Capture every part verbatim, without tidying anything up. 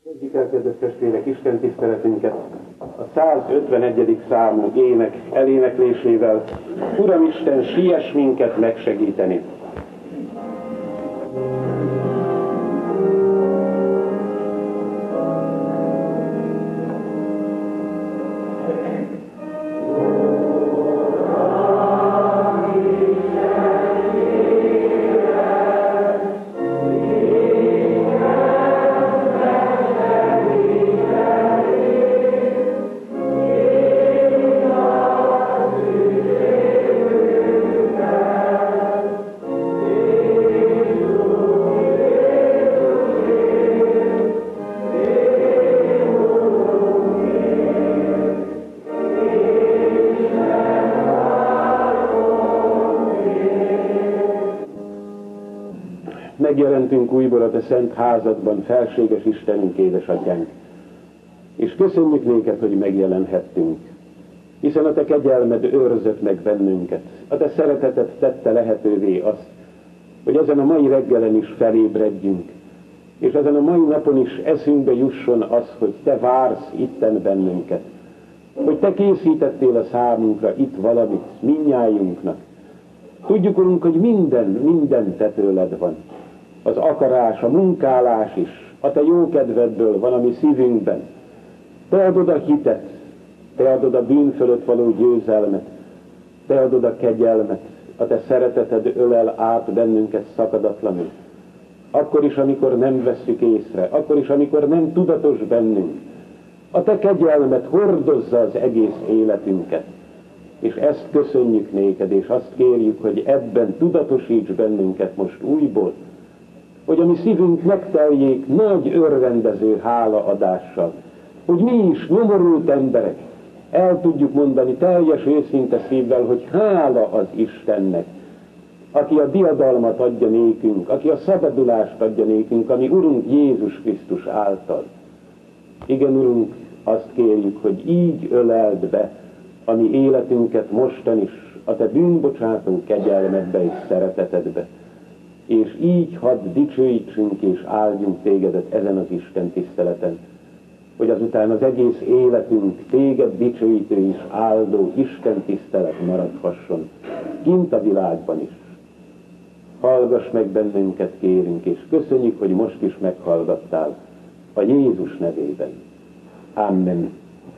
Kezdjük el, kedves testvérek, Isten tiszteletünket a százötvenegyedik számú ének eléneklésével. Uram Isten, siess minket megsegíteni! Megjelentünk újból a te szent házadban, felséges Istenünk, édesatyánk, és köszönjük néked, hogy megjelenhettünk, hiszen a te kegyelmed őrzött meg bennünket, a te szereteted tette lehetővé azt, hogy ezen a mai reggelen is felébredjünk, és ezen a mai napon is eszünkbe jusson az, hogy te vársz itten bennünket, hogy te készítettél a számunkra itt valamit, mindnyájunknak. Tudjuk, Urunk, hogy minden, minden te tőled van. Az akarás, a munkálás is, a te jó kedvedből van a mi szívünkben. Te adod a hitet, te adod a bűn fölött való győzelmet, te adod a kegyelmet, a te szereteted ölel át bennünket szakadatlanul. Akkor is, amikor nem vesszük észre, akkor is, amikor nem tudatos bennünk, a te kegyelmet hordozza az egész életünket. És ezt köszönjük néked, és azt kérjük, hogy ebben tudatosíts bennünket most újból, hogy a mi szívünk megteljék nagy örvendező hálaadással, hogy mi is, nyomorult emberek, el tudjuk mondani teljes őszinte szívvel, hogy hála az Istennek, aki a diadalmat adja nékünk, aki a szabadulást adja nékünk, ami Urunk Jézus Krisztus által. Igen, Urunk, azt kérjük, hogy így öleld be a mi életünket mostan is a te bűnbocsátó kegyelmedbe és szeretetedbe. És így hadd dicsőítsünk és áldjunk tégedet ezen az Isten tiszteleten, hogy azután az egész életünk téged dicsőítő és áldó Isten tisztelet maradhasson, kint a világban is. Hallgass meg bennünket, kérünk, és köszönjük, hogy most is meghallgattál a Jézus nevében. Amen.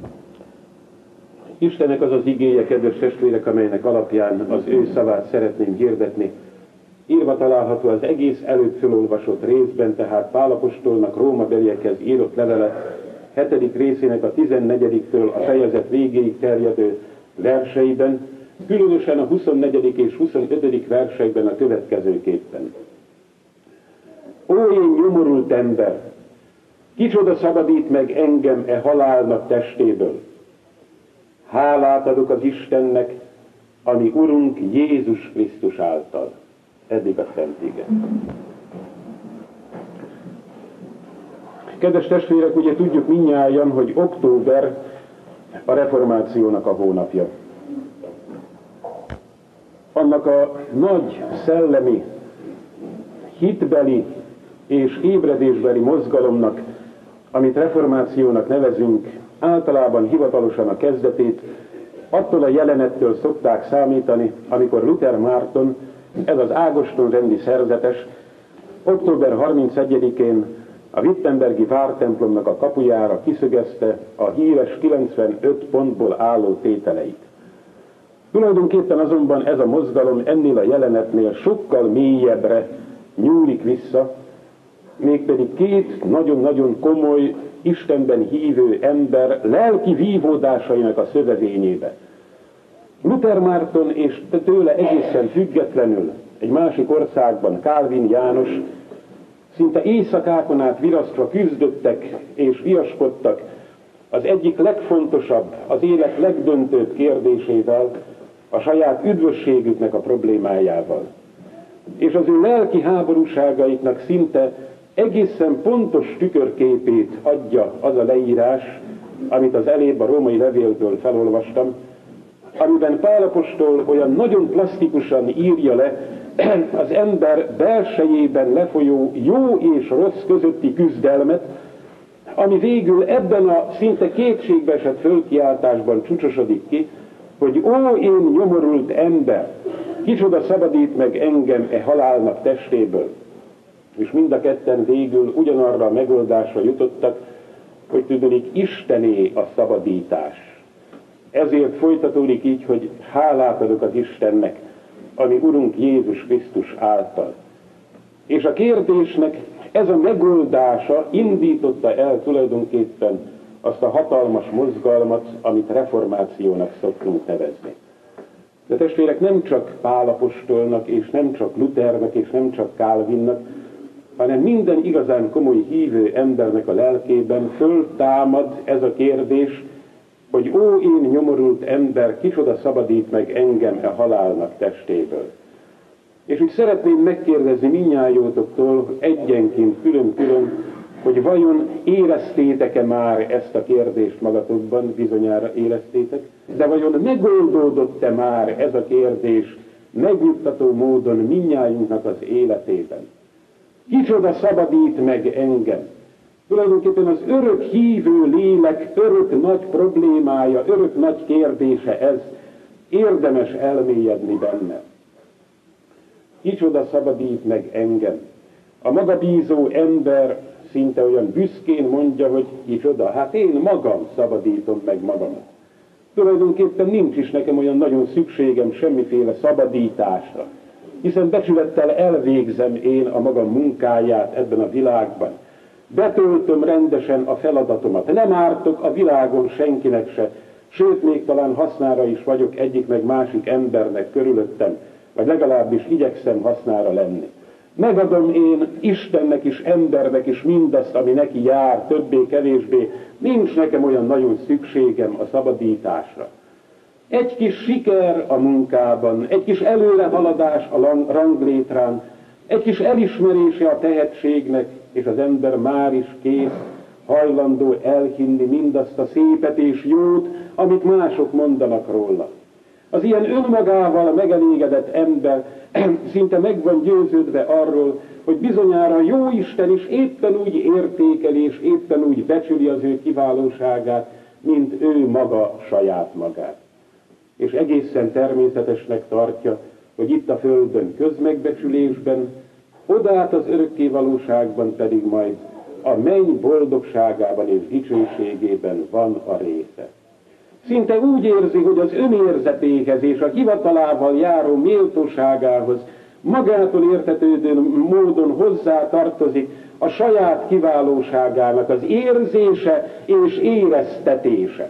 Istennek az az igéje, kedves testvérek, amelynek alapján az ő szavát szeretném hirdetni. Írva található az egész előbb felolvasott részben, tehát Pál apostolnak Róma beliekhez írott levele hetedik részének a tizennegyediktől a fejezet végéig terjedő verseiben, különösen a huszonnegyedik és huszonötödik versekben a következőképpen. Ó, én nyomorult ember, kicsoda szabadít meg engem e halálnak testéből? Hálát adok az Istennek, ami Urunk Jézus Krisztus által. Eddig a szent ige. Kedves testvérek, ugye tudjuk mindnyájan, hogy október a reformációnak a hónapja. Annak a nagy szellemi, hitbeli és ébredésbeli mozgalomnak, amit reformációnak nevezünk, általában hivatalosan a kezdetét attól a jelenettől szokták számítani, amikor Luther Márton, ez az Ágoston rendi szerzetes, október harmincegyedikén a Wittenbergi vártemplomnak a kapujára kiszögezte a híres kilencvenöt pontból álló tételeit. Tulajdonképpen azonban ez a mozgalom ennél a jelenetnél sokkal mélyebbre nyúlik vissza, mégpedig két nagyon-nagyon komoly, Istenben hívő ember lelki vívódásainak a szövevényébe. Luther Márton és tőle egészen függetlenül egy másik országban Kálvin János szinte éjszakákon át virasztva küzdöttek és viaskodtak az egyik legfontosabb, az élet legdöntőbb kérdésével, a saját üdvösségüknek a problémájával. És az ő lelki háborúságaiknak szinte egészen pontos tükörképét adja az a leírás, amit az elébb a római levélből felolvastam, amiben Pál apostol olyan nagyon plastikusan írja le az ember belsejében lefolyó jó és rossz közötti küzdelmet, ami végül ebben a szinte kétségbeesett fölkiáltásban csúcsosodik ki, hogy ó, én nyomorult ember, kicsoda szabadít meg engem e halálnak testéből. És mind a ketten végül ugyanarra a megoldásra jutottak, hogy tudnék, Istené a szabadítás. Ezért folytatódik így, hogy hálát adok az Istennek, ami Urunk Jézus Krisztus által. És a kérdésnek ez a megoldása indította el tulajdonképpen azt a hatalmas mozgalmat, amit reformációnak szoktunk nevezni. De testvérek, nem csak Pál apostolnak, és nem csak Luthernek, és nem csak Calvinnak, hanem minden igazán komoly hívő embernek a lelkében föltámad ez a kérdés, hogy ó, én nyomorult ember, kicsoda szabadít meg engem e halálnak testéből. És úgy szeretném megkérdezni mindnyájótoktól egyenként külön-külön, hogy vajon éreztétek-e már ezt a kérdést magatokban, bizonyára éreztétek, de vajon megoldódott-e már ez a kérdés megnyugtató módon mindnyájunknak az életében? Kicsoda szabadít meg engem? Tulajdonképpen az örök hívő lélek örök nagy problémája, örök nagy kérdése ez, érdemes elmélyedni benne. Kicsoda szabadít meg engem? A magabízó ember szinte olyan büszkén mondja, hogy kicsoda, hát én magam szabadítom meg magamat. Tulajdonképpen nincs is nekem olyan nagyon szükségem semmiféle szabadításra, hiszen becsülettel elvégzem én a magam munkáját ebben a világban. Betöltöm rendesen a feladatomat, nem ártok a világon senkinek se, sőt, még talán hasznára is vagyok egyik meg másik embernek körülöttem, vagy legalábbis igyekszem hasznára lenni. Megadom én Istennek is, embernek is mindazt, ami neki jár, többé-kevésbé, nincs nekem olyan nagyon szükségem a szabadításra. Egy kis siker a munkában, egy kis előrehaladás a ranglétrán, egy kis elismerése a tehetségnek, és az ember már is kész, hajlandó elhinni mindazt a szépet és jót, amit mások mondanak róla. Az ilyen önmagával megelégedett ember szinte meg van győződve arról, hogy bizonyára jó Isten is éppen úgy értékeli és éppen úgy becsüli az ő kiválóságát, mint ő maga saját magát. És egészen természetesnek tartja, hogy itt a földön közmegbecsülésben, odát az örökké valóságban pedig majd a menny boldogságában és dicsőségében van a része. Szinte úgy érzi, hogy az önérzetéhez és a hivatalával járó méltóságához magától értetődő módon hozzá tartozik a saját kiválóságának az érzése és éreztetése.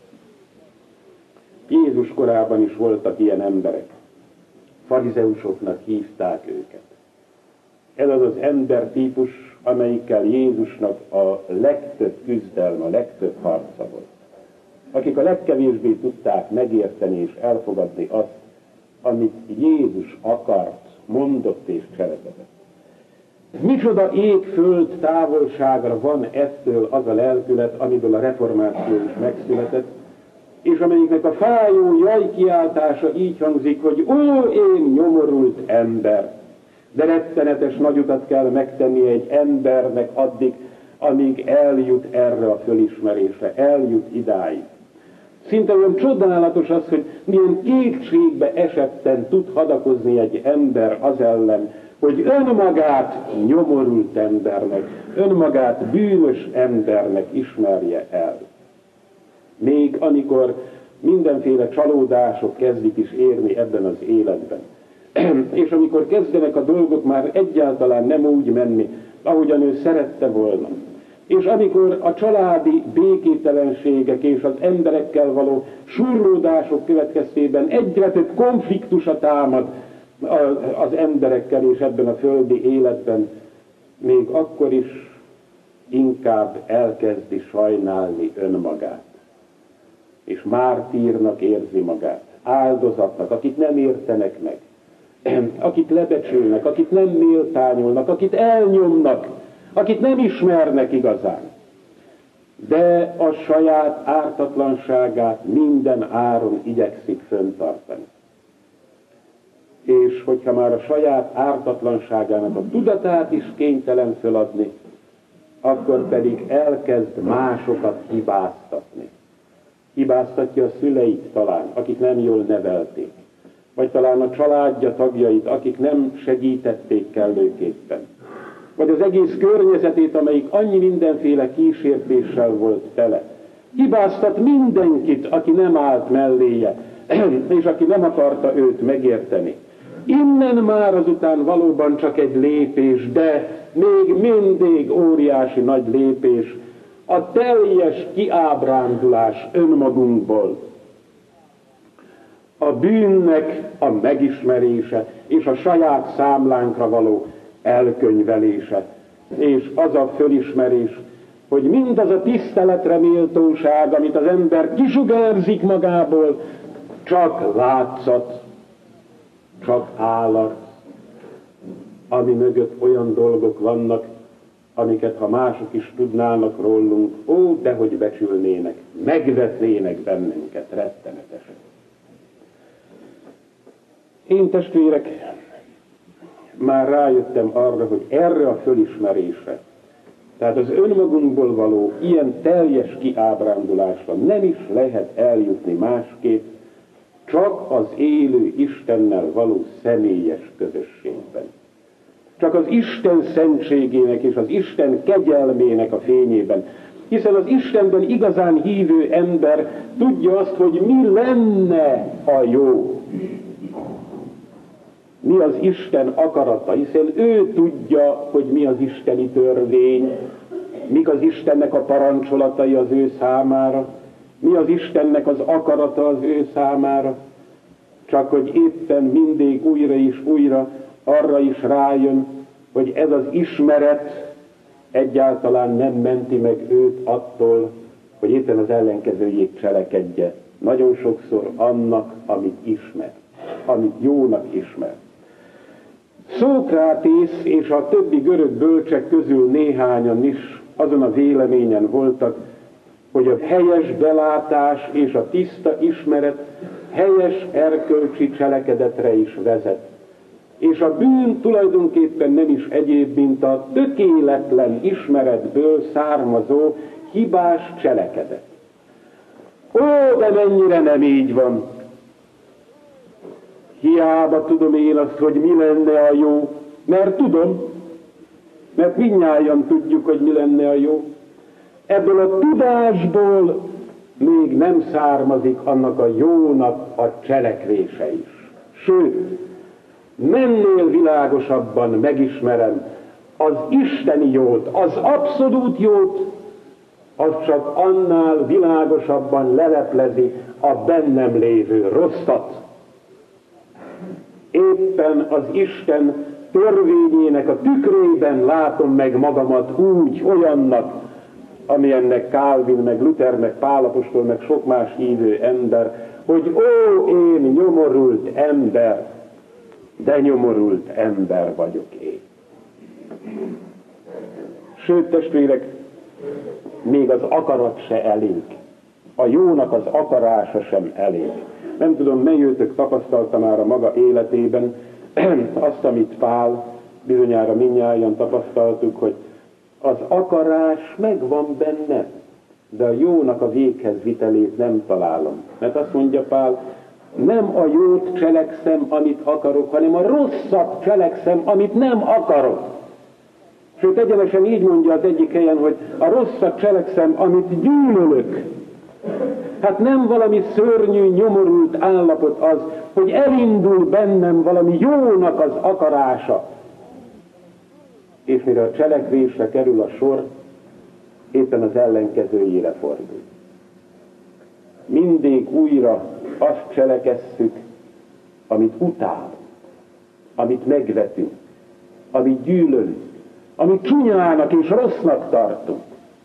Jézus korában is voltak ilyen emberek. Farizeusoknak hívták őket. Ez az az embertípus, amelyikkel Jézusnak a legtöbb küzdelme, a legtöbb harca volt. Akik a legkevésbé tudták megérteni és elfogadni azt, amit Jézus akart, mondott és cselekedett. Micsoda ég-föld távolságra van ettől az a lelkület, amiből a reformáció is megszületett, és amelyiknek a fájó jajkiáltása így hangzik, hogy ó, én nyomorult ember. De rettenetes nagy utat kell megtenni egy embernek addig, amíg eljut erre a fölismerésre, eljut idáig. Szinte olyan csodálatos az, hogy milyen kétségbe esetten tud hadakozni egy ember az ellen, hogy önmagát nyomorult embernek, önmagát bűnös embernek ismerje el. Még amikor mindenféle csalódások kezdik is érni ebben az életben, és amikor kezdenek a dolgok már egyáltalán nem úgy menni, ahogyan ő szerette volna, és amikor a családi békétlenségek és az emberekkel való surlódások következtében egyre több konfliktusa támad az emberekkel és ebben a földi életben, még akkor is inkább elkezdi sajnálni önmagát. És mártírnak érzi magát, áldozatnak, akit nem értenek meg, akit lebecsülnek, akit nem méltányolnak, akit elnyomnak, akit nem ismernek igazán. De a saját ártatlanságát minden áron igyekszik fenntartani. És hogyha már a saját ártatlanságának a tudatát is kénytelen föladni, akkor pedig elkezd másokat hibáztatni. Hibáztatja a szüleit talán, akik nem jól nevelték, vagy talán a családja tagjait, akik nem segítették kellőképpen, vagy az egész környezetét, amelyik annyi mindenféle kísértéssel volt tele. Hibáztat mindenkit, aki nem állt melléje, és aki nem akarta őt megérteni. Innen már azután valóban csak egy lépés, de még mindig óriási nagy lépés, a teljes kiábrándulás önmagunkból. A bűnnek a megismerése és a saját számlánkra való elkönyvelése, és az a fölismerés, hogy mindaz a tiszteletre méltóság, amit az ember kisugárzik magából, csak látszat, csak állat, ami mögött olyan dolgok vannak, amiket ha mások is tudnának rólunk, ó, dehogy becsülnének, megvetnének bennünket rettenetesen. Én, testvérek, már rájöttem arra, hogy erre a fölismerésre, tehát az önmagunkból való ilyen teljes kiábrándulásra nem is lehet eljutni másképp, csak az élő Istennel való személyes közösségben. Csak az Isten szentségének és az Isten kegyelmének a fényében. Hiszen az Istenben igazán hívő ember tudja azt, hogy mi lenne a jó. Mi az Isten akarata, hiszen ő tudja, hogy mi az isteni törvény, mik az Istennek a parancsolatai az ő számára, mi az Istennek az akarata az ő számára, csak hogy éppen mindig újra és újra arra is rájön, hogy ez az ismeret egyáltalán nem menti meg őt attól, hogy éppen az ellenkezőjét cselekedje. Nagyon sokszor annak, amit ismer, amit jónak ismer. Szókrátész és a többi görög bölcsek közül néhányan is azon a véleményen voltak, hogy a helyes belátás és a tiszta ismeret helyes erkölcsi cselekedetre is vezet. És a bűn tulajdonképpen nem is egyéb, mint a tökéletlen ismeretből származó hibás cselekedet. Ó, de mennyire nem így van! Hiába tudom én azt, hogy mi lenne a jó, mert tudom, mert mindnyájan tudjuk, hogy mi lenne a jó. Ebből a tudásból még nem származik annak a jónak a cselekvése is. Sőt, mennél világosabban megismerem az isteni jót, az abszolút jót, az csak annál világosabban leleplezi a bennem lévő rosszat. Éppen az Isten törvényének a tükrében látom meg magamat úgy, olyannak, amilyennek Calvin, meg Luther, meg Pál apostol, meg sok más hívő ember, hogy ó, én nyomorult ember, de nyomorult ember vagyok én. Sőt, testvérek, még az akarat se elég. A jónak az akarása sem elég. Nem tudom, melyőtök tapasztalta már a maga életében azt, amit Pál, bizonyára mindnyájan tapasztaltuk, hogy az akarás megvan benne, de a jónak a véghez vitelét nem találom. Mert azt mondja Pál, nem a jót cselekszem, amit akarok, hanem a rosszat cselekszem, amit nem akarok. Sőt, egyenesen így mondja az egyik helyen, hogy a rosszat cselekszem, amit gyűlölök. Hát nem valami szörnyű, nyomorult állapot az, hogy elindul bennem valami jónak az akarása. És mire a cselekvésre kerül a sor, éppen az ellenkezőjére fordul. Mindig újra azt cselekesszük, amit utálunk, amit megvetünk, amit gyűlölünk, amit csúnyának és rossznak tartunk,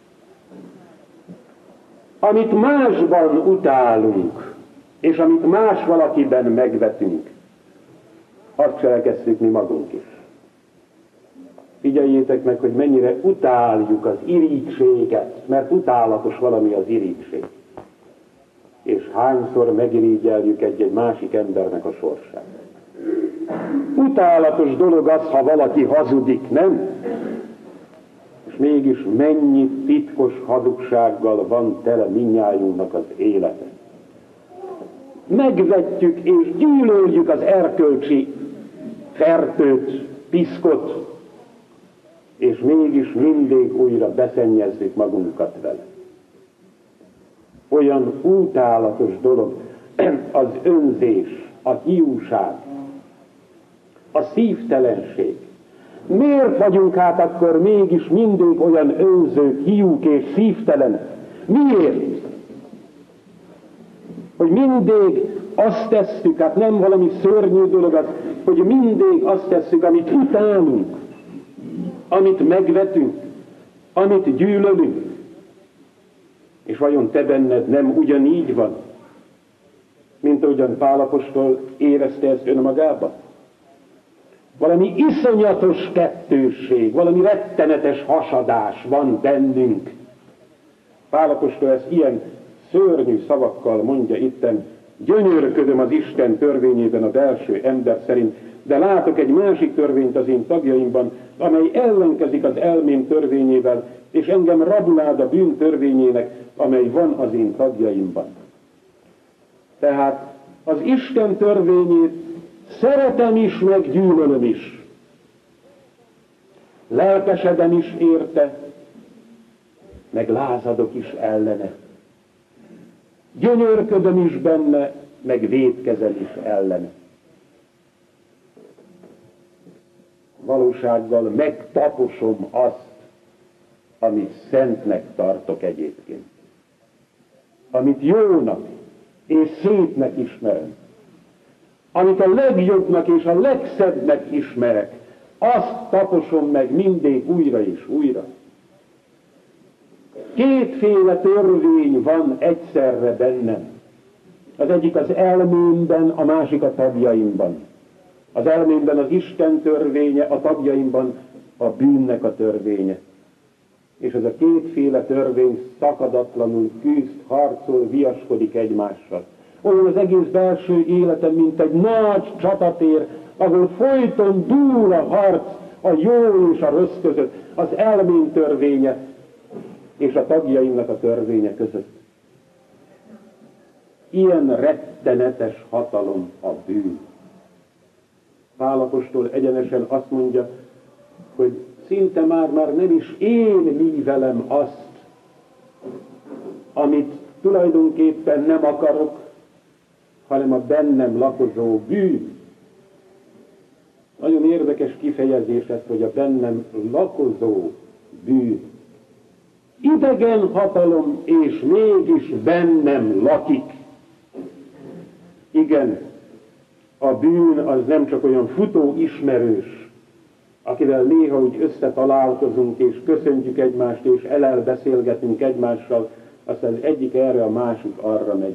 amit másban utálunk, és amit más valakiben megvetünk, azt cselekesszük mi magunk is. Figyeljétek meg, hogy mennyire utáljuk az irítséget, mert utálatos valami az irítség. És hányszor megirigyeljük egy-egy másik embernek a sorsát. Utálatos dolog az, ha valaki hazudik, nem? És még mégis mennyi titkos hazugsággal van tele mindnyájunknak az élete. Megvetjük és gyűlöljük az erkölcsi fertőt, piszkot, és mégis mindig újra beszennyezzük magunkat vele. Olyan utálatos dolog az önzés, a hiúság, a szívtelenség. Miért vagyunk hát akkor mégis mindig olyan önzők, hiúk és szívtelenek? Miért? Hogy mindig azt tesszük, hát nem valami szörnyű dolog az, hogy mindig azt tesszük, amit utálunk, amit megvetünk, amit gyűlölünk. És vajon te benned nem ugyanígy van, mint ahogyan Pál apostol érezte ezt önmagában? Valami iszonyatos kettősség, valami rettenetes hasadás van bennünk. Pál apostol ezt ilyen szörnyű szavakkal mondja itten: gyönyörködöm az Isten törvényében a belső ember szerint, de látok egy másik törvényt az én tagjaimban, amely ellenkezik az elmém törvényével, és engem rabulád a bűn törvényének, amely van az én tagjaimban. Tehát az Isten törvényét szeretem is, meg gyűlölöm is. Lelkesedem is érte, meg lázadok is ellene. Gyönyörködöm is benne, meg vétkezem is ellene. Valósággal megtaposom azt, amit szentnek tartok egyébként. Amit jónak és szépnek ismerem. Amit a legjobbnak és a legszebbnek ismerek, azt taposom meg mindig újra és újra. Kétféle törvény van egyszerre bennem. Az egyik az elmémben, a másik a tagjaimban. Az elmémben az Isten törvénye, a tagjaimban a bűnnek a törvénye. És ez a kétféle törvény szakadatlanul küzd, harcol, viaskodik egymással. Olyan az egész belső életem, mint egy nagy csatatér, ahol folyton dúl a harc a jó és a rossz között, az elmém törvénye és a tagjaimnak a törvénye között. Ilyen rettenetes hatalom a bűn. Pál apostol egyenesen azt mondja, hogy szinte már, már nem is én művelem azt, amit tulajdonképpen nem akarok, hanem a bennem lakozó bűn. Nagyon érdekes kifejezés ez, hogy a bennem lakozó bűn. Idegen hatalom, és mégis bennem lakik. Igen, a bűn az nem csak olyan futó ismerős, akivel néha úgy összetalálkozunk, és köszöntjük egymást, és elelbeszélgetünk egymással, aztán az egyik erre, a másik arra megy.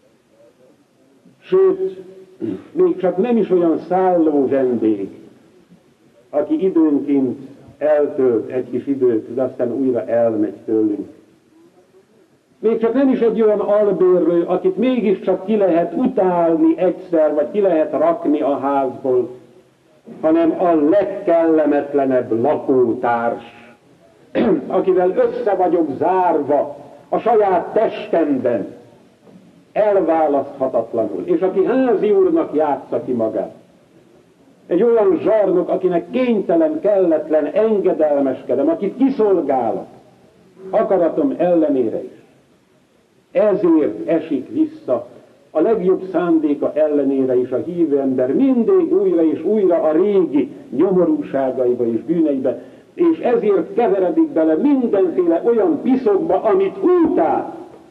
Sőt, még csak nem is olyan szálló vendég, aki időnként eltölt egy kis időt, de aztán újra elmegy tőlünk. Még csak nem is egy olyan albérlő, akit mégiscsak ki lehet utálni egyszer, vagy ki lehet rakni a házból, hanem a legkellemetlenebb lakótárs, akivel össze vagyok zárva a saját testemben, elválaszthatatlanul, és aki házi úrnak játsza ki magát. Egy olyan zsarnok, akinek kénytelen, kelletlen, engedelmeskedem, akit kiszolgálok, akaratom ellenére is. Ezért esik vissza a legjobb szándéka ellenére is a hívő ember mindig újra és újra a régi nyomorúságaiba és bűneibe, és ezért keveredik bele mindenféle olyan piszokba, amit utál.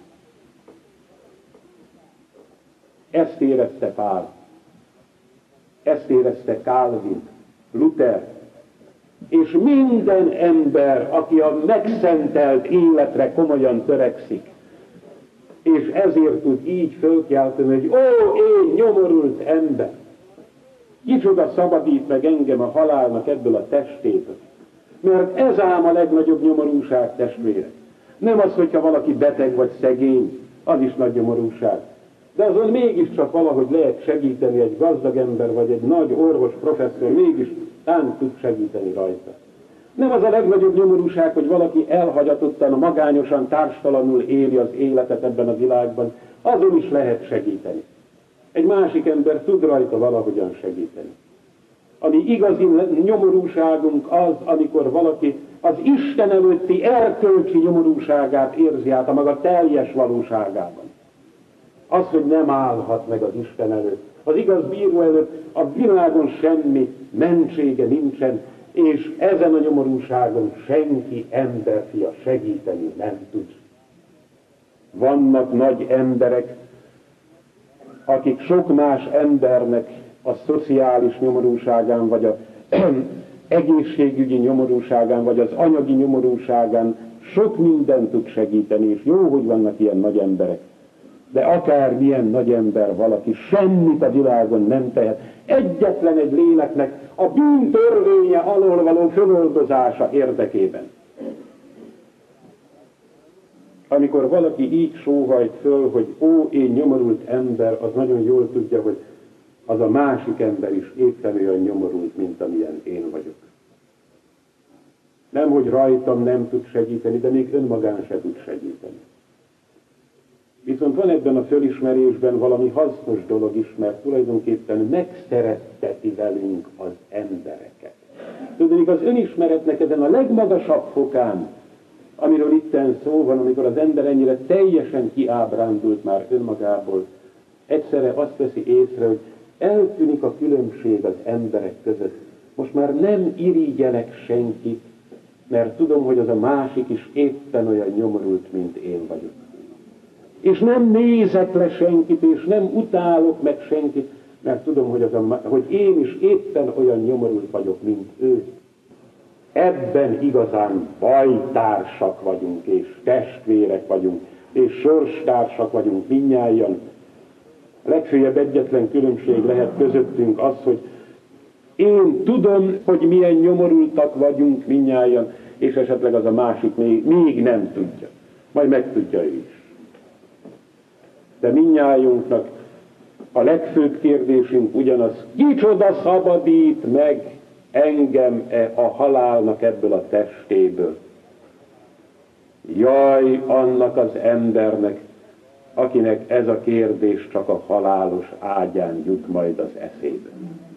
Ezt érezte Pál, ezt érezte Calvin, Luther, és minden ember, aki a megszentelt életre komolyan törekszik, és ezért tud így fölkelteni, hogy ó, én nyomorult ember, kicsoda szabadít meg engem a halálnak ebből a testétől. Mert ez ám a legnagyobb nyomorúság, testvérek. Nem az, hogyha valaki beteg vagy szegény, az is nagy nyomorúság. De azon mégiscsak valahogy lehet segíteni, egy gazdag ember, vagy egy nagy orvos professzor mégis tán tud segíteni rajta. Nem az a legnagyobb nyomorúság, hogy valaki elhagyatottan, magányosan, társtalanul éli az életet ebben a világban. Azon is lehet segíteni. Egy másik ember tud rajta valahogyan segíteni. Ami igazi nyomorúságunk az, amikor valaki az Isten előtti erkölcsi nyomorúságát érzi át a maga teljes valóságában. Az, hogy nem állhat meg az Isten előtt. Az igaz bíró előtt a világon semmi mentsége nincsen, és ezen a nyomorúságon senki emberfia segíteni nem tud. Vannak nagy emberek, akik sok más embernek a szociális nyomorúságán, vagy az egészségügyi nyomorúságán, vagy az anyagi nyomorúságán sok mindent tud segíteni, és jó, hogy vannak ilyen nagy emberek. De akár milyen nagy ember valaki, semmit a világon nem tehet. Egyetlen egy léleknek a bűn törvénye alól való föloldozása érdekében. Amikor valaki így sóhajt föl, hogy ó, én nyomorult ember, az nagyon jól tudja, hogy az a másik ember is éppen olyan nyomorult, mint amilyen én vagyok. Nem, hogy rajtam nem tud segíteni, de még önmagán se tud segíteni. Viszont van ebben a fölismerésben valami hasznos dolog is, mert tulajdonképpen megszeretteti velünk az embereket. Tudod, az önismeretnek ezen a legmagasabb fokán, amiről itten szó van, amikor az ember ennyire teljesen kiábrándult már önmagából, egyszerre azt veszi észre, hogy eltűnik a különbség az emberek között. Most már nem irigyelek senkit, mert tudom, hogy az a másik is éppen olyan nyomorult, mint én vagyok. És nem nézek le senkit, és nem utálok meg senkit, mert tudom, hogy, az a, hogy én is éppen olyan nyomorult vagyok, mint ő. Ebben igazán bajtársak vagyunk, és testvérek vagyunk, és sorstársak vagyunk mindnyájan. Legfőjebb egyetlen különbség lehet közöttünk az, hogy én tudom, hogy milyen nyomorultak vagyunk mindnyájan, és esetleg az a másik még, még nem tudja. Majd megtudja ő is. De mindnyájunknak a legfőbb kérdésünk ugyanaz, kicsoda szabadít meg engem-e a halálnak ebből a testéből? Jaj annak az embernek, akinek ez a kérdés csak a halálos ágyán jut majd az eszébe.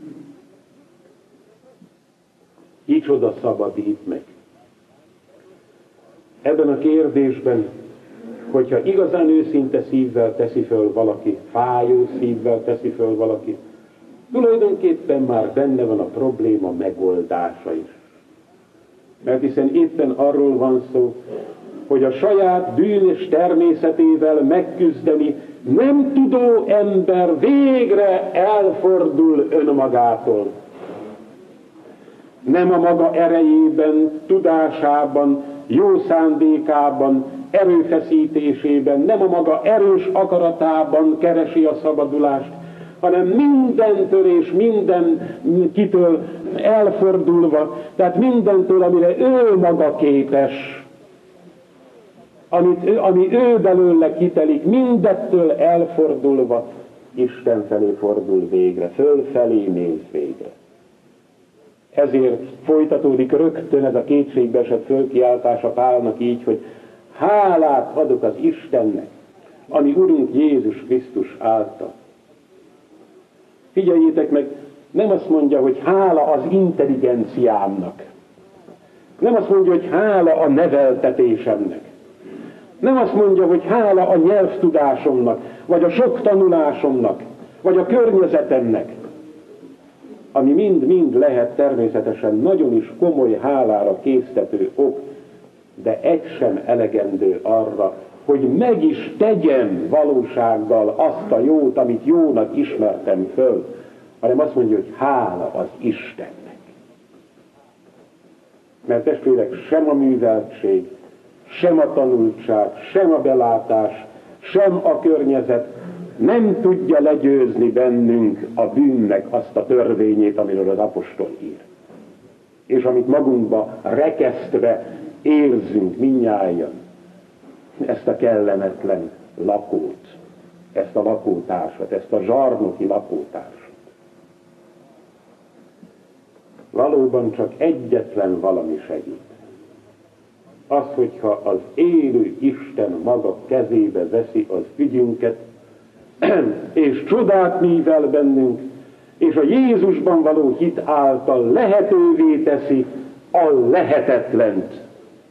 Kicsoda szabadít meg? Ebben a kérdésben, hogyha igazán őszinte szívvel teszi föl valaki, fájó szívvel teszi föl valaki, tulajdonképpen már benne van a probléma megoldása is. Mert hiszen éppen arról van szó, hogy a saját bűnös természetével megküzdeni nem tudó ember végre elfordul önmagától. Nem a maga erejében, tudásában, jó szándékában, erőfeszítésében, nem a maga erős akaratában keresi a szabadulást, hanem mindentől és mindenkitől elfordulva, tehát mindentől, amire ő maga képes, amit, ami ő belőle kitelik, mindettől elfordulva, Isten felé fordul végre, fölfelé néz végre. Ezért folytatódik rögtön ez a kétségbeesett fölkiáltása Pálnak így, hogy hálát adok az Istennek, ami Urunk Jézus Krisztus által. Figyeljétek meg, nem azt mondja, hogy hála az intelligenciámnak. Nem azt mondja, hogy hála a neveltetésemnek. Nem azt mondja, hogy hála a nyelvtudásomnak, vagy a sok tanulásomnak, vagy a környezetemnek. Ami mind-mind lehet természetesen nagyon is komoly hálára késztető ok, de egy sem elegendő arra, hogy meg is tegyem valósággal azt a jót, amit jónak ismertem föl, hanem azt mondja, hogy hála az Istennek. Mert testvérek, sem a műveltség, sem a tanultság, sem a belátás, sem a környezet nem tudja legyőzni bennünk a bűnnek azt a törvényét, amiről az apostol ír. És amit magunkba rekesztve érzünk mindnyájan, ezt a kellemetlen lakót, ezt a lakótársat, ezt a zsarnoki lakótársat. valóban csak egyetlen valami segít. Az, hogyha az élő Isten maga kezébe veszi az ügyünket, és csodát művel bennünk, és a Jézusban való hit által lehetővé teszi a lehetetlent.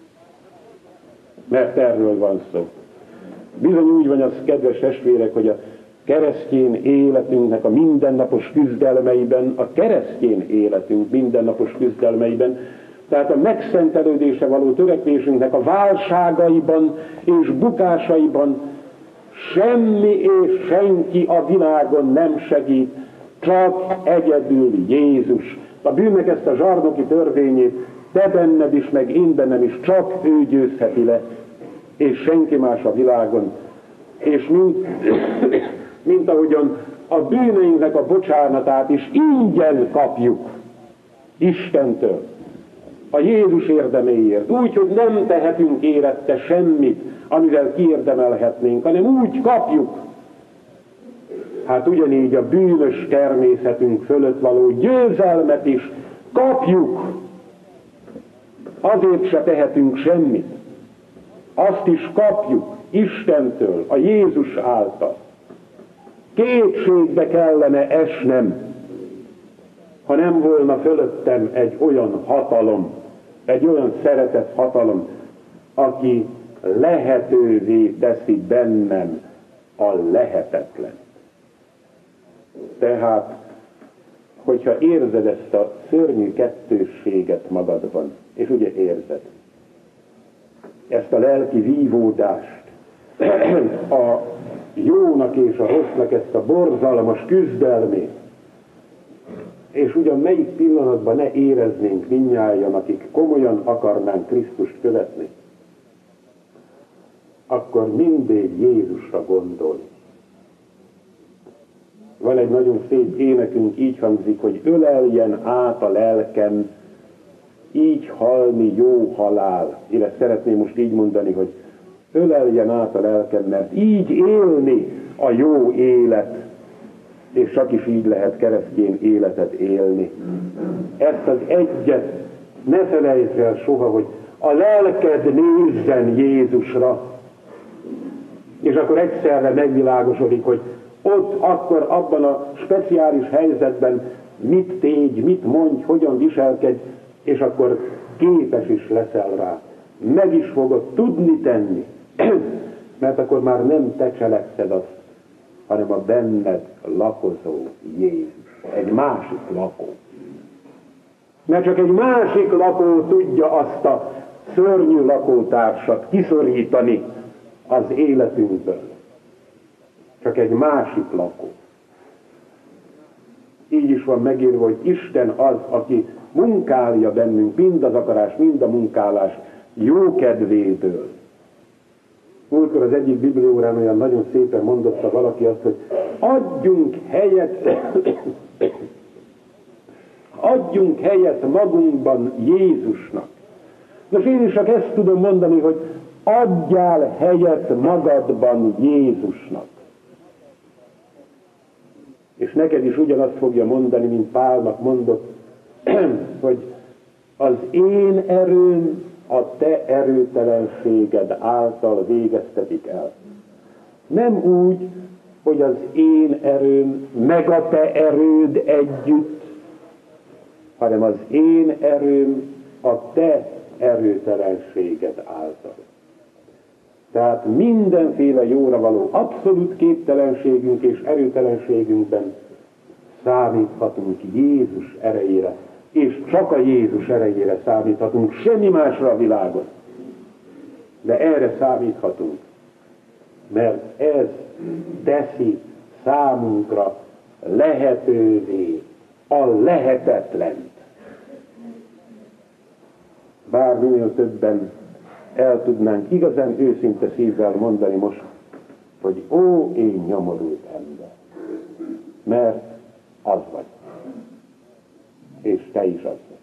Mert erről van szó. Bizony úgy van az, kedves testvérek, hogy a keresztény életünknek a mindennapos küzdelmeiben, a keresztény életünk mindennapos küzdelmeiben, tehát a megszentelődésre való törekvésünknek a válságaiban és bukásaiban semmi és senki a világon nem segít, csak egyedül Jézus. A bűnnek ezt a zsarnoki törvényét te benned is, meg én bennem is, csak ő győzheti le, és senki más a világon. És mint, mint ahogyan a bűneinknek a bocsánatát is ingyen kapjuk Istentől, a Jézus érdeméért, úgy, hogy nem tehetünk érette semmit, amivel kiérdemelhetnénk, hanem úgy kapjuk. Hát ugyanígy a bűnös természetünk fölött való győzelmet is kapjuk. Azért se tehetünk semmit. Azt is kapjuk Istentől, a Jézus által. Kétségbe kellene esnem, ha nem volna fölöttem egy olyan hatalom, egy olyan szeretett hatalom, aki lehetővé teszi bennem a lehetetlen. Tehát, hogyha érzed ezt a szörnyű kettősséget magadban, és ugye érzed, ezt a lelki vívódást, a jónak és a rossznak ezt a borzalmas küzdelmét, és ugyan melyik pillanatban ne éreznénk mindnyájan, akik komolyan akarnánk Krisztust követni, akkor mindig Jézusra gondolj. Van egy nagyon szép énekünk, így hangzik, hogy öleljen át a lelkem, így halni jó halál. Én ezt szeretném most így mondani, hogy öleljen át a lelkem, mert így élni a jó élet, és csak is így lehet keresztény életet élni. Ezt az egyet ne felejtsd el soha, hogy a lelked nézzen Jézusra, és akkor egyszerre megvilágosodik, hogy ott akkor abban a speciális helyzetben mit tégy, mit mondj, hogyan viselkedj, és akkor képes is leszel rá. Meg is fogod tudni tenni, mert akkor már nem te cselekszed azt, hanem a benned lakozó Jézus. Egy másik lakó. Mert csak egy másik lakó tudja azt a szörnyű lakótársat kiszorítani az életünkből. Csak egy másik lakó. Így is van megírva, hogy Isten az, aki munkálja bennünk mind az akarás, mind a munkálás jó kedvéből. Múltkor az egyik bibliórán olyan nagyon szépen mondotta valaki azt, hogy adjunk helyet, adjunk helyet magunkban Jézusnak. Nos, én is csak ezt tudom mondani, hogy adjál helyet magadban Jézusnak. És neked is ugyanazt fogja mondani, mint Pálnak mondott, hogy az én erőm a te erőtelenséged által végeztetik el. Nem úgy, hogy az én erőm meg a te erőd együtt, hanem az én erőm a te erőtelenséged által. Tehát mindenféle jóra való abszolút képtelenségünk és erőtelenségünkben számíthatunk Jézus erejére, és csak a Jézus erejére számíthatunk, semmi másra a világon. De erre számíthatunk, mert ez teszi számunkra lehetővé a lehetetlent. Bár minél többen el tudnánk igazán őszinte szívvel mondani most, hogy ó, én nyomorult ember, mert az vagy. És te is az vagy.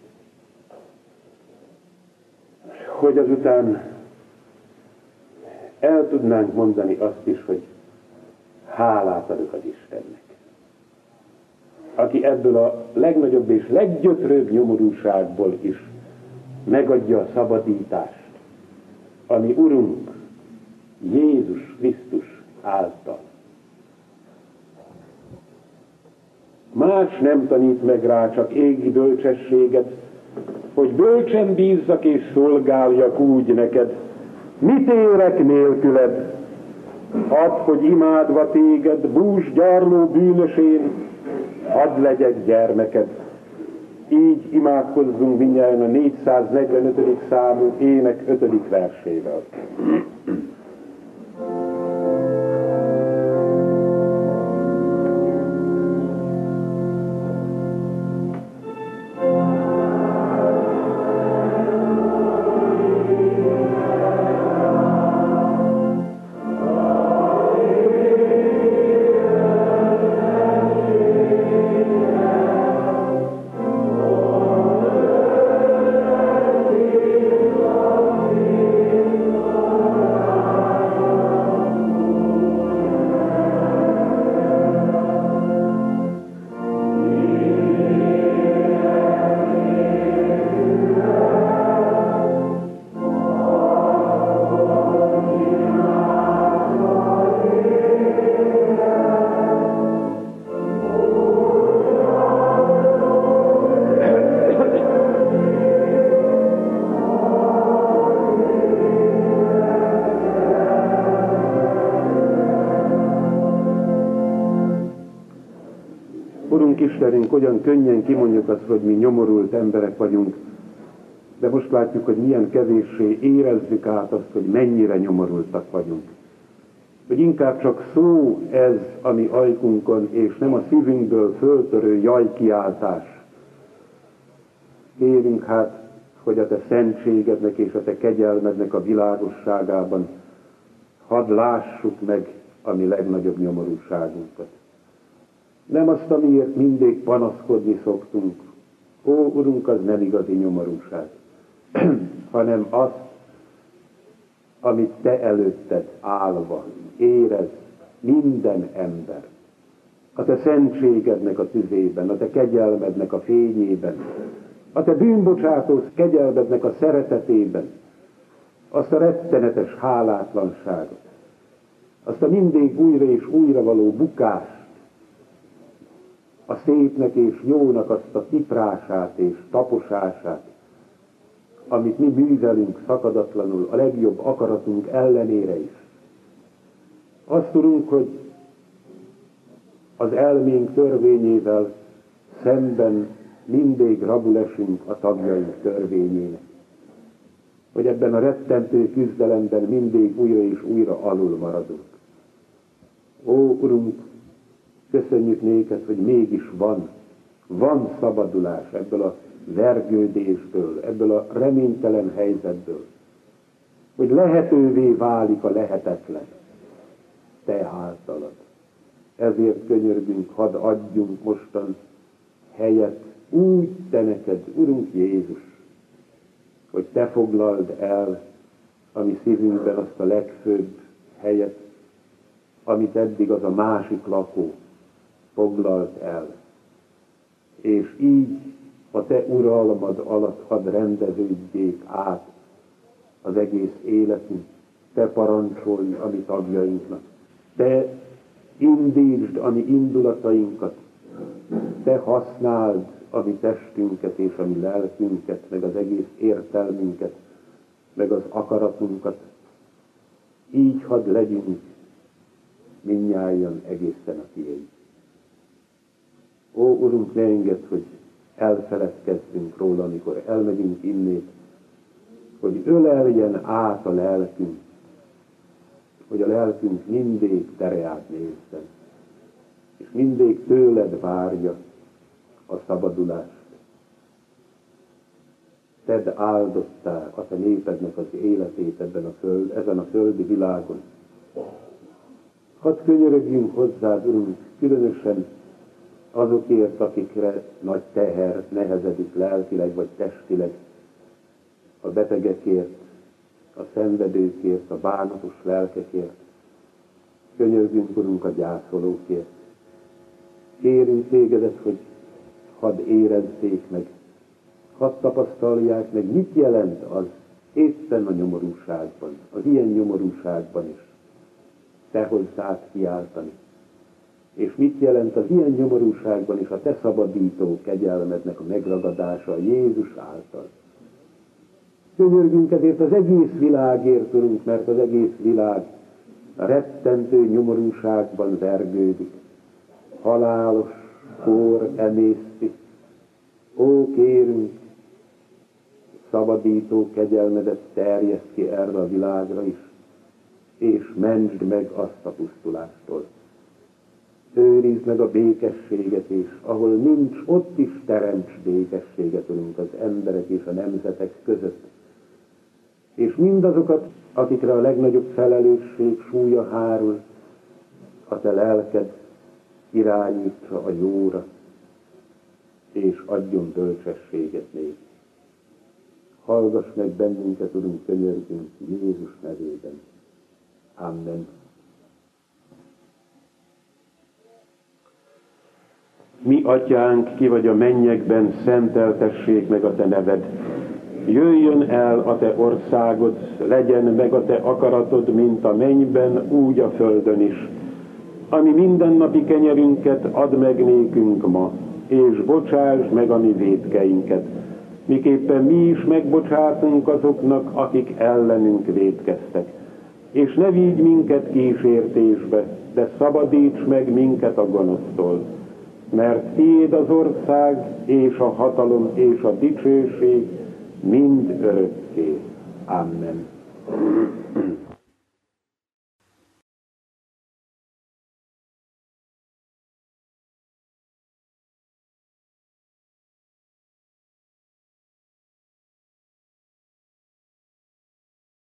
Hogy azután el tudnánk mondani azt is, hogy hálát adok az Istennek. aki ebből a legnagyobb és leggyötrőbb nyomorúságból is megadja a szabadítást, ami Urunk Jézus Krisztus által. Más nem tanít meg rá, csak égi bölcsességet, hogy bölcsen bízzak és szolgáljak úgy neked, mit érek nélküled, add, hogy imádva téged, bús gyarló bűnösén, hadd legyek gyermeked. Így imádkozzunk mindjárt a négyszáznegyvenötödik számú ének ötödik versével. Urunk Istenünk, olyan könnyen kimondjuk azt, hogy mi nyomorult emberek vagyunk, de most látjuk, hogy milyen kevéssé érezzük át azt, hogy mennyire nyomorultak vagyunk. Hogy inkább csak szó ez a mi ajkunkon, és nem a szívünkből föltörő jajkiáltás. Kérünk hát, hogy a te szentségednek és a te kegyelmednek a világosságában hadd lássuk meg a mi legnagyobb nyomorúságunkat. Nem azt, amiért mindig panaszkodni szoktunk. Ó, Urunk, az nem igazi nyomorúság, hanem azt, amit te előtted állva érez minden ember. A te szentségednek a tüzében, a te kegyelmednek a fényében, a te bűnbocsátó kegyelmednek a szeretetében, azt a rettenetes hálátlanságot, azt a mindig újra és újra való bukást, a szépnek és jónak azt a tiprását és taposását, amit mi művelünk szakadatlanul, a legjobb akaratunk ellenére is. Azt tudunk, hogy az elménk törvényével szemben mindig rabul esünk a tagjaink törvényének. Hogy ebben a rettentő küzdelemben mindig újra és újra alul maradunk. Ó, Urunk, köszönjük néked, hogy mégis van, van szabadulás ebből a vergődésből, ebből a reménytelen helyzetből, hogy lehetővé válik a lehetetlen, te általad. Ezért könyörgünk, hadd adjunk mostan helyet úgy te neked, Urunk Jézus, hogy te foglald el a mi szívünkben azt a legfőbb helyet, amit eddig az a másik lakó foglalt el. És így a te uralmad alatt hadd rendeződjék át az egész életünk. Te parancsolj a mi tagjainknak. Te indítsd a mi indulatainkat. Te használd a mi testünket és a mi lelkünket, meg az egész értelmünket, meg az akaratunkat. Így hadd legyünk mindnyájan egészen a tiéd. Ó, Urunk, ne engedd, hogy elfeledkezzünk róla, amikor elmegyünk innét, hogy öleljen át a lelkünk, hogy a lelkünk mindig tereát nézzen, és mindig tőled várja a szabadulást. Tedd áldottá a te népednek az életét ebben a föld, ezen a földi világon. Hadd könyörögjünk hozzád, Urunk, különösen azokért, akikre nagy teher nehezedik lelkileg vagy testileg, a betegekért, a szenvedőkért, a bánatos lelkekért. Könyörgünk, Urunk, a gyászolókért. Kérünk tégedet, hogy hadd érezzék meg, hadd tapasztalják meg, mit jelent az éppen a nyomorúságban, az ilyen nyomorúságban is te hozzád kiáltani. És mit jelent az ilyen nyomorúságban is a te szabadító kegyelmednek a megragadása Jézus által. Könyörgünk ezért az egész világért, Urunk, mert az egész világ a rettentő nyomorúságban vergődik. Halálos kór emészti. Ó, kérünk, szabadító kegyelmedet terjeszt ki erre a világra is, és mentsd meg azt a pusztulástól. Őrizd meg a békességet, és ahol nincs, ott is teremts békességet, Urunk, az emberek és a nemzetek között. És mindazokat, akikre a legnagyobb felelősség súlya hárul, a te lelked irányítsa a jóra, és adjon bölcsességet néki. Hallgass meg bennünket, Urunk, könyörgünk Jézus nevében. Amen. Mi, Atyánk, ki vagy a mennyekben, szenteltessék meg a te neved. Jöjjön el a te országod, legyen meg a te akaratod, mint a mennyben, úgy a földön is. Ami mindennapi kenyerünket add meg nékünk ma, és bocsásd meg a mi vétkeinket, miképpen mi is megbocsátunk azoknak, akik ellenünk vétkeztek. És ne vigy minket kísértésbe, de szabadíts meg minket a gonosztól. Mert tiéd az ország, és a hatalom, és a dicsőség mind örökké. Amen.